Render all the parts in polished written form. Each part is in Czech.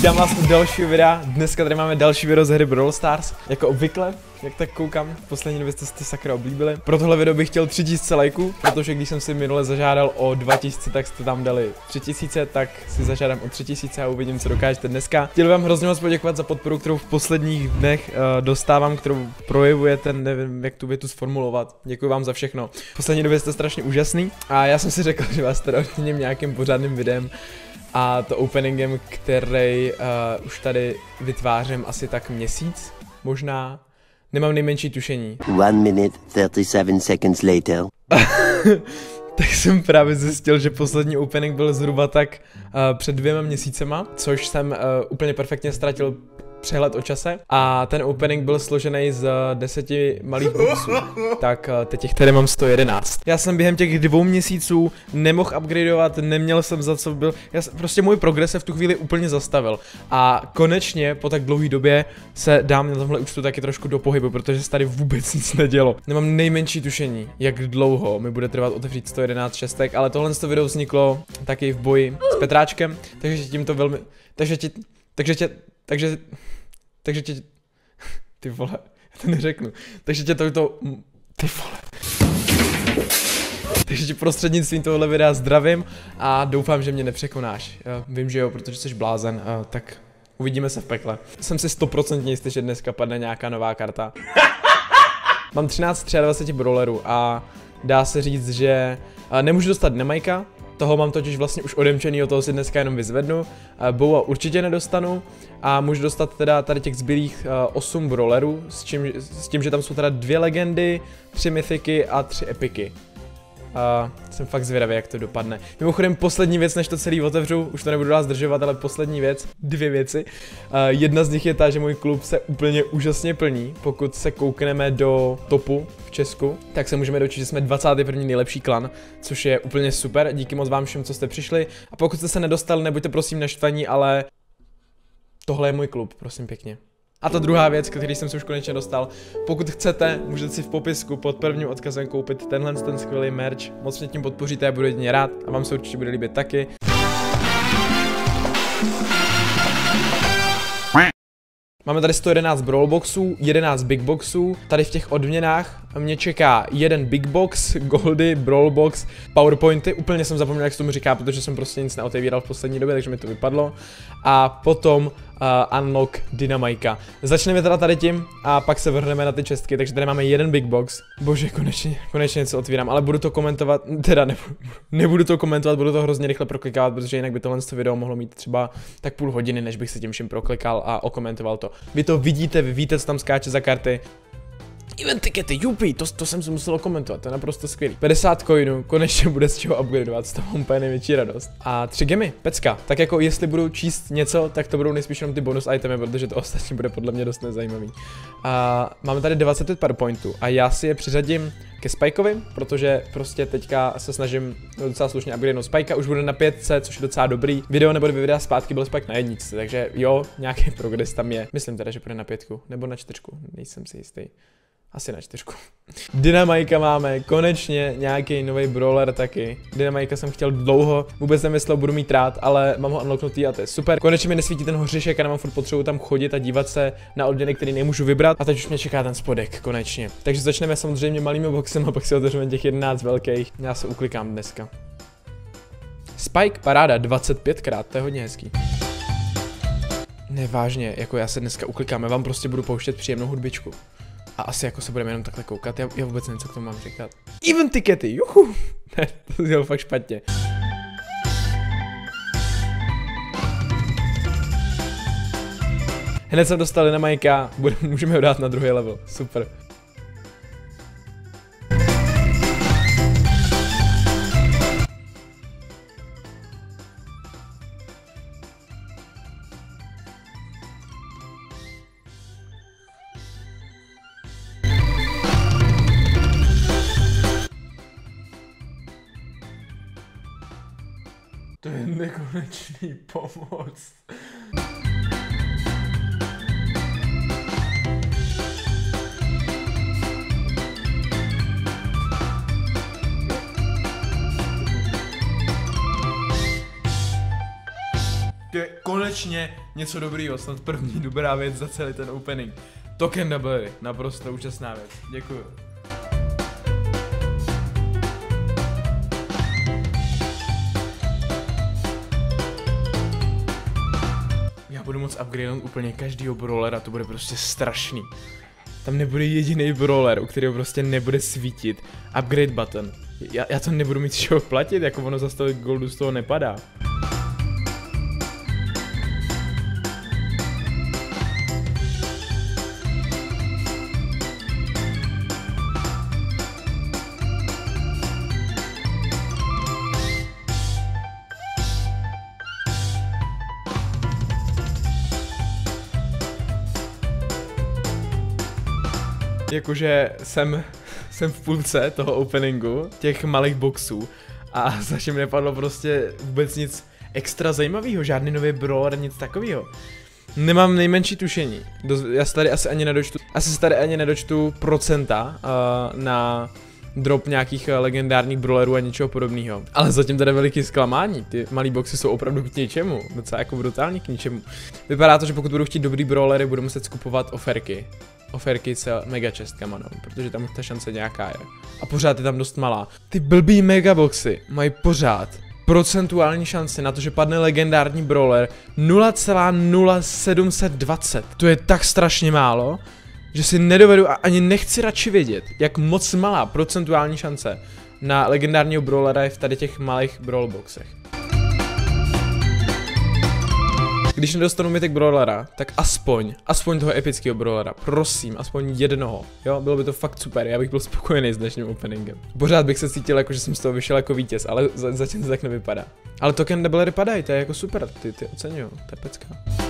Vítám vás u dalšího videa. Dneska tady máme další video z hry Brawl Stars. Jako obvykle, jak tak koukám, v poslední době jste si sakra oblíbili. Pro tohle video bych chtěl 3000 lajků, protože když jsem si minule zažádal o 2000, tak jste tam dali 3000, tak si zažádám o 3000 a uvidím, co dokážete dneska. Chtěl vám hrozně moc poděkovat za podporu, kterou v posledních dnech dostávám, kterou projevujete, nevím, jak tu větu sformulovat. Děkuji vám za všechno. V poslední době jste strašně úžasný a já jsem si řekl, že vás teda odměním nějakým pořádným videem. A to openingem, který už tady vytvářím asi tak měsíc, možná. Nemám nejmenší tušení. 1 minute 37 seconds later. Tak jsem právě zjistil, že poslední opening byl zhruba tak před 2 měsícema, což jsem úplně perfektně ztratil přehled o čase. A ten opening byl složený z 10 malých boxů. Tak teď těch tady mám 111. Já jsem během těch 2 měsíců nemohl upgradeovat, neměl jsem za co byl. Prostě můj progres se v tu chvíli úplně zastavil. A konečně po tak dlouhé době se dám na tomhle účtu taky trošku do pohybu, protože se tady vůbec nic nedělo. Nemám nejmenší tušení, jak dlouho mi bude trvat otevřít 111 šestek, ale tohle video vzniklo taky v boji s Petráčkem, takže tím to velmi... Takže tě... Ty vole, já to neřeknu. Takže tě to... Ty vole. Takže tě prostřednictvím tohohle videa zdravím a doufám, že mě nepřekonáš. Vím, že jo, protože jsi blázen, tak uvidíme se v pekle. Jsem si 100% jistý, že dneska padne nějaká nová karta. Mám 13-23 brawlerů a dá se říct, že nemůžu dostat Dynamika. Toho mám totiž vlastně už odemčený, toho si dneska jenom vyzvednu. Boua určitě nedostanu a můžu dostat teda tady těch zbylých 8 brawlerů, s tím, že tam jsou teda 2 legendy, 3 mythiky a 3 epiky. Jsem fakt zvědavý, jak to dopadne. Mimochodem poslední věc, než to celý otevřu, už to nebudu dál zdržovat, ale poslední věc, 2 věci. Jedna z nich je ta, že můj klub se úplně úžasně plní. Pokud se koukneme do topu v Česku, tak se můžeme dočít, že jsme 21. nejlepší klan, což je úplně super. Díky moc vám všem, co jste přišli. A pokud jste se nedostali, nebuďte prosím naštvaní, ale tohle je můj klub, prosím pěkně. A ta druhá věc, který jsem se už konečně dostal, pokud chcete, můžete si v popisku pod prvním odkazem koupit ten skvělý merch, moc mě tím podpoříte, já budu jedině rád a vám se určitě bude líbit taky. Máme tady 111 Brawl boxů, 11 Big boxů, tady v těch odměnách mě čeká 1 Big box, Goldy, Brawl box, Powerpointy, úplně jsem zapomněl, jak se tomu říká, protože jsem prostě nic neotevíral v poslední době, takže mi to vypadlo. A potom Unlock Dynamika. Začneme teda tady tím a pak se vrhneme na ty čestky, takže tady máme 1 Big box. Bože, konečně něco otvírám, ale budu to komentovat, teda nebudu to komentovat, budu to hrozně rychle proklikávat, protože jinak by tohle video mohlo mít třeba tak půl hodiny, než bych se tím všem proklikal a okomentoval to. Vy to vidíte, vy víte, co tam skáče za karty. Event tikety, jupi, to jsem si musel komentovat, to je naprosto skvělý. 50 coinů, konečně bude z čeho upgradeovat, z toho mám úplně největší radost. A 3 gemy, pecka. Tak jako jestli budu číst něco, tak to budou nejspíš jenom ty bonus itemy, protože to ostatně bude podle mě dost nezajímavý. A máme tady 25 powerpointů a já si je přiřadím ke Spikeovi, protože prostě teďka se snažím docela slušně upgradenout Spikea, už bude na 5, což je docela dobrý. Video nebo 2 videa zpátky byl Spike na 1, takže jo, nějaký progres tam je. Myslím teda, že bude na 5 nebo na 4, nejsem si jistý. Asi na 4. Dynamika máme, konečně nějaký nový brawler taky. Dynamika jsem chtěl dlouho, vůbec nemyslel, budu mít rád, ale mám ho unlocknutý a to je super. Konečně mi nesvítí ten hořišek a nemám furt potřebu tam chodit a dívat se na odměny, který nemůžu vybrat. A teď už mě čeká ten spodek, konečně. Takže začneme samozřejmě malými boxem a pak si otevřeme těch 11 velkých. Já se uklikám dneska. Spike, paráda, 25krát, to je hodně hezký. Nevážně, jako já se dneska uklikám, já vám prostě budu pouštět příjemnou hudbičku. A asi jako se budeme jenom takhle koukat, já vůbec nevím, co k tomu mám říkat. Event tikety, juhu! Ne, to dělal fakt špatně. Hned jsem dostal Dynamika, můžeme ho dát na druhý level, super. To je nekonečný pomoc. To je konečně něco dobrýho, snad první dobrá věc za celý ten opening. Token doublery, naprosto úžasná věc. Děkuju. Já budu moc upgradeovat úplně každýho brawlera, to bude prostě strašný. Tam nebude jediný brawler, u kterého prostě nebude svítit upgrade button. Já to nebudu mít z čeho platit, jako ono zase toho goldu z toho nepadá. Jakože jsem v půlce toho openingu, těch malých boxů a zatím nepadlo prostě vůbec nic extra zajímavého, žádný nový brawler, nic takového. Nemám nejmenší tušení, já se tady asi ani nedočtu procenta na drop nějakých legendárních brawlerů a něčeho podobného. Ale zatím tady veliký zklamání, ty malý boxy jsou opravdu k ničemu, docela jako brutálně k ničemu. Vypadá to, že pokud budu chtít dobrý brawlery, budu muset skupovat oferky s mega čestkama, no, protože tam ta šance nějaká je. A pořád je tam dost malá. Ty blbý megaboxy mají pořád procentuální šanci na to, že padne legendární brawler 0,0720. To je tak strašně málo, že si nedovedu a ani nechci radši vědět, jak moc malá procentuální šance na legendárního brawlera je v tady těch malých brawlboxech. Když nedostanu mythic brawlera, tak aspoň toho epického brawlera, prosím, aspoň jednoho, jo, bylo by to fakt super, já bych byl spokojený s dnešním openingem. Pořád bych se cítil jako, že jsem z toho vyšel jako vítěz, ale zatím to tak nevypadá. Ale token doublery padají, to je jako super, ty oceňuju, to je pecka.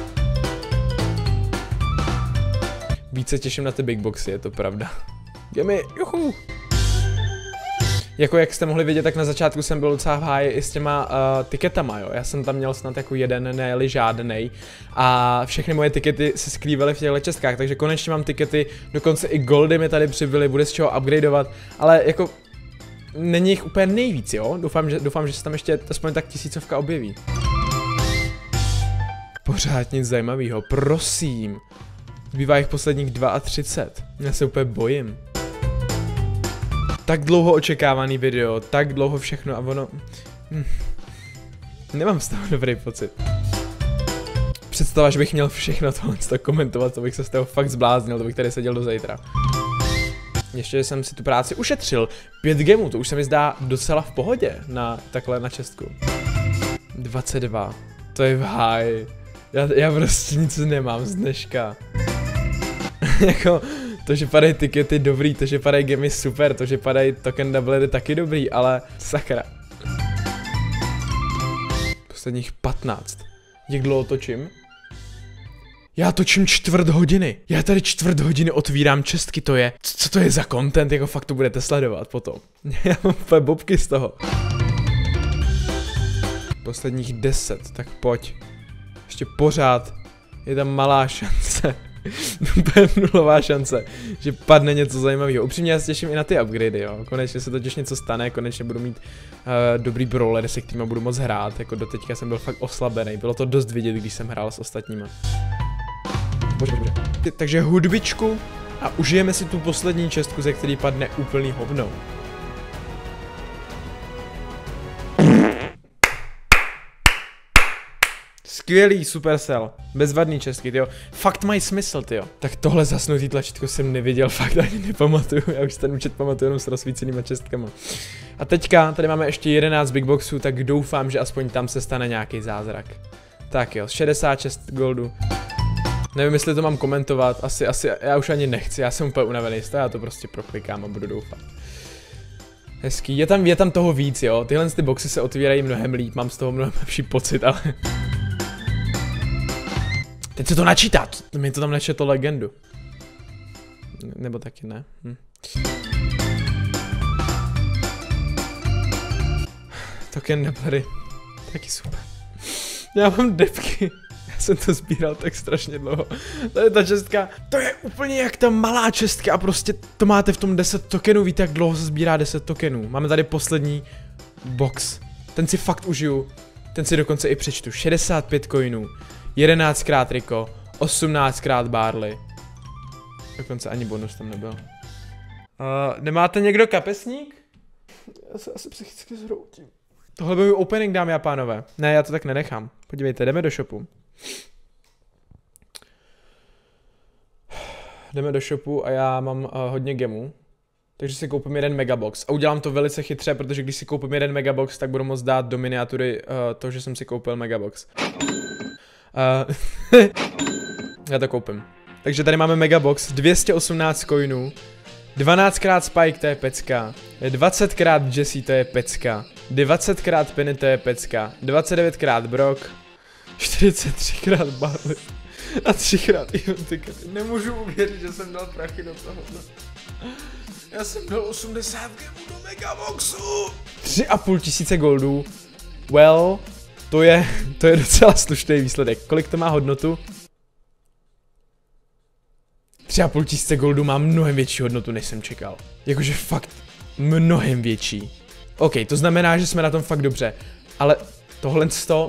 Víc se těším na ty big boxy, je to pravda. Gimme, juhu! Jako jak jste mohli vidět, tak na začátku jsem byl docela v háji i s těma tiketama, jo. Já jsem tam měl snad jako jeden, ne-li žádnej. A všechny moje tikety se skrývaly v těchto čestkách, takže konečně mám tikety, dokonce i goldy mi tady přibyly, bude z čeho upgradeovat, ale jako není jich úplně nejvíc, jo. Doufám, že se tam ještě aspoň tak 1000 objeví. Pořád nic zajímavého, prosím. Zbývá jich posledních 32. Já se úplně bojím. Tak dlouho očekávaný video, tak dlouho všechno a ono... Nemám z toho dobrý pocit. Představa, že bych měl všechno tohle komentovat, to bych se z toho fakt zbláznil, to bych tady seděl do zítra. Ještě jsem si tu práci ušetřil. 5 gemů, to už se mi zdá docela v pohodě takhle na čestku. 22, to je v háji. Já prostě nic nemám z dneška. Jako... To, že padají tikety dobrý, to, že padají gemy super, to, že padají token doublery taky dobrý, ale sakra. Posledních 15. Jak dlouho točím? Já točím 1/4 hodiny. Já tady 1/4 hodiny otvírám čestky, to je... Co to je za content, jako fakt to budete sledovat potom. Já mám úplně bobky z toho. Posledních 10, tak pojď. Ještě pořád je tam malá šance. Úplně nulová šance, že padne něco zajímavého. Upřímně já se těším i na ty upgradey, jo. Konečně se totiž něco stane, konečně budu mít dobrý brawler, se kterým budu moc hrát. Jako doteďka jsem byl fakt oslabený, bylo to dost vidět, když jsem hrál s ostatníma. Bože. Takže hudbičku a užijeme si tu poslední čestku, ze který padne úplný hovno. Skvělý Supercell, bezvadný čestky, tyjo. Fakt mají smysl, tyjo. Tak tohle zasnutý tlačítko jsem neviděl, fakt ani nepamatuju, já už ten účet pamatuju jenom s rozsvícenýma čestkama. A teďka, tady máme ještě 11 big boxů, tak doufám, že aspoň tam se stane nějaký zázrak. Tak jo, 66 goldu. Nevím, jestli to mám komentovat, asi já už ani nechci, já jsem úplně unavený z toho, já to prostě proklikám a budu doufat. Hezký, je tam toho víc, jo, tyhle ty boxy se otvírají mnohem líp, mám z toho mnohem lepší pocit, ale... Teď se to načítá, mi to tam nečetlo legendu. Nebo taky ne. Token doublery, taky super. Já mám depky, já jsem to sbíral tak strašně dlouho. Tady ta čestka, to je úplně jak ta malá čestka a prostě to máte v tom 10 tokenů, víte jak dlouho se sbírá 10 tokenů. Máme tady poslední box, ten si fakt užiju. ten si dokonce i přečtu. 65 coinů, 11krát Rico, 18krát Barley. Dokonce ani bonus tam nebyl. Nemáte někdo kapesník? Já se asi psychicky zhroutím. Tohle byl opening, dámy a pánové. Ne, já to tak nenechám. Podívejte, jdeme do shopu. Jdeme do shopu a já mám hodně gemů. Takže si koupím jeden megabox. A udělám to velice chytře, protože když si koupím jeden megabox, tak budu moct dát do miniatury to, že jsem si koupil megabox. Já to koupím. Takže tady máme megabox, 218 coinů, 12krát Spike, to je pecka, 20krát Jesse, to je pecka, 20krát Penny, to je pecka, 29krát Brock, 43krát Barley a 3krát Even Ticket. Nemůžu uvěřit, že jsem dal prachy do toho. Já jsem dal 80 gemů do megaboxu. 3,5 tisíce goldů. Well, to je docela slušný výsledek. Kolik to má hodnotu? 3,5 tisíce goldů má mnohem větší hodnotu, než jsem čekal. Jakože fakt mnohem větší. OK, to znamená, že jsme na tom fakt dobře. Ale tohle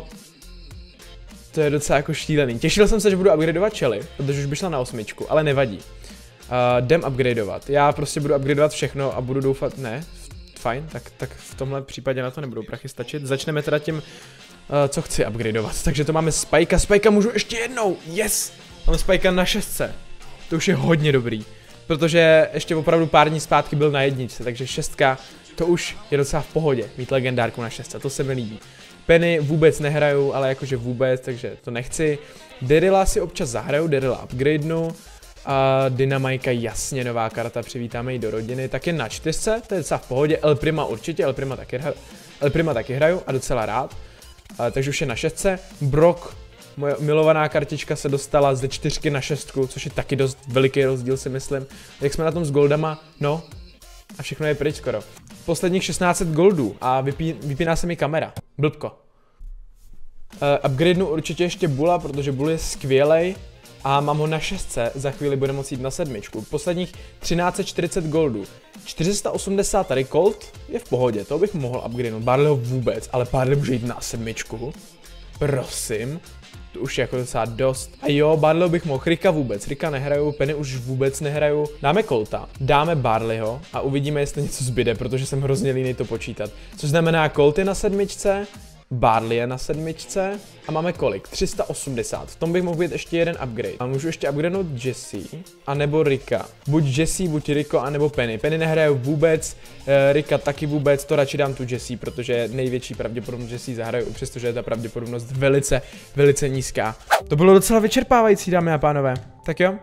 to je docela jako šílený. Těšil jsem se, že budu upgradeovat čely, protože už by šla na 8, ale nevadí. Jdem upgradeovat. Já prostě budu upgradeovat všechno a budu doufat, ne, fajn, tak v tomhle případě na to nebudou prachy stačit. Začneme teda tím, co chci upgradeovat. Takže to máme Spikea můžu ještě jednou, yes! Máme Spikea na 6. To už je hodně dobrý, protože ještě opravdu pár dní zpátky byl na 1, takže 6, to už je docela v pohodě, mít legendárku na 6, to se mi líbí. Penny vůbec nehraju, ale jakože vůbec, takže to nechci. Daryla si občas zahraju, Daryla upgradenu. A Dynamajka, jasně, nová karta, přivítáme ji do rodiny, tak je na 4, to je docela v pohodě, El Prima určitě, El Prima taky hraju a docela rád, takže už je na 6, Brock, moje milovaná kartička se dostala ze 4 na 6, což je taky dost veliký rozdíl, si myslím, jak jsme na tom s goldama, no, a všechno je pryč skoro. Posledních 1600 goldů a vypíná se mi kamera, blbko. Upgradenu určitě ještě Bulla, protože Bull je skvělej. A mám ho na 6, za chvíli bude moci jít na 7. Posledních 1340 goldů. 480 tady Colt je v pohodě, to bych mohl upgradenout. Barleyho vůbec, ale Barley může jít na 7. Prosím, to už je jako docela dost. A jo, Barleyho bych mohl, Rika vůbec, Rika nehraju, Penny už vůbec nehraju. Dáme Colta, dáme Barleyho a uvidíme, jestli něco zbyde, protože jsem hrozně línej to počítat. Což znamená Colt je na 7. Barley je na 7 a máme kolik? 380. V tom bych mohl být ještě jeden upgrade. A můžu ještě upgradenout Jesse a nebo Rika. Buď Jesse, buď Rico, a nebo Penny. Penny nehraju vůbec, Rika taky vůbec, to radši dám tu Jesse, protože je největší pravděpodobnost, že si zahraju, přestože je ta pravděpodobnost velice, velice nízká. To bylo docela vyčerpávající, dámy a pánové. Tak jo.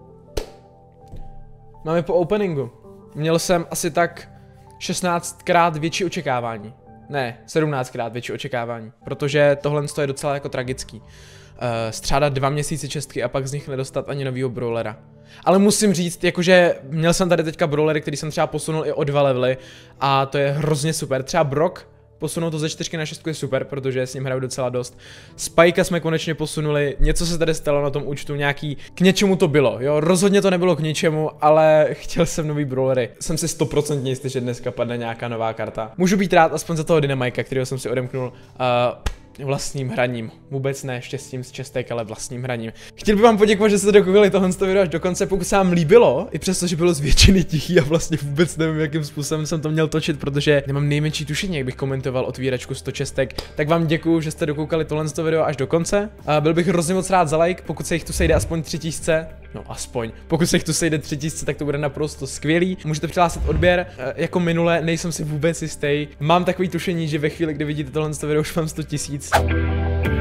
Máme po openingu. Měl jsem asi tak 16krát větší očekávání. Ne, 17krát větší očekávání, protože tohle je docela jako tragický. Střádat 2 měsíce čestky a pak z nich nedostat ani novýho brawlera. Ale musím říct, jakože měl jsem tady teďka brawlery, který jsem třeba posunul i o 2 levely a to je hrozně super. Třeba Brock, posunout to ze 4 na 6 je super, protože s ním hraju docela dost. Spikea jsme konečně posunuli, něco se tady stalo na tom účtu, nějaký, k něčemu to bylo, jo, rozhodně to nebylo k ničemu, ale chtěl jsem nový brawlery. Jsem si 100% jistý, že dneska padne nějaká nová karta. Můžu být rád aspoň za toho Dynamajka, kterého jsem si odemknul vlastním hraním. Vůbec ne štěstím z čestek, ale vlastním hraním. Chtěl bych vám poděkovat, že jste dokoukali tohle video až do konce, pokud se vám líbilo, i přesto, že bylo z většiny tichý a vlastně vůbec nevím, jakým způsobem jsem to měl točit, protože nemám nejmenší tušení, jak bych komentoval otvíračku 100 čestek. Tak vám děkuju, že jste dokoukali tohle video až do konce. Byl bych hrozně moc rád za like, pokud se jich tu sejde aspoň 3000. No aspoň. Pokud se jich tu sejde 3000, tak to bude naprosto skvělý. Můžete přihlásit odběr. Jako minule, nejsem si vůbec jistý. Mám takový tušení, že ve chvíli, kdy vidíte tohle video, už mám 100 000.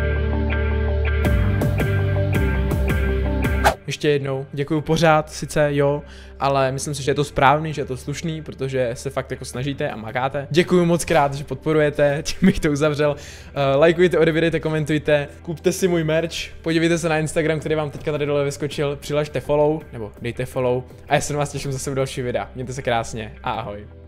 Ještě jednou, děkuju pořád, sice jo, ale myslím si, že je to správný, že je to slušný, protože se fakt jako snažíte a makáte. Děkuju moc krát, že podporujete, tím bych to uzavřel. Lajkujte, odebírejte, komentujte, kupte si můj merch, podívejte se na Instagram, který vám teďka tady dole vyskočil, přihlašte follow, nebo dejte follow a já se na vás těším zase v další videa. Mějte se krásně a ahoj.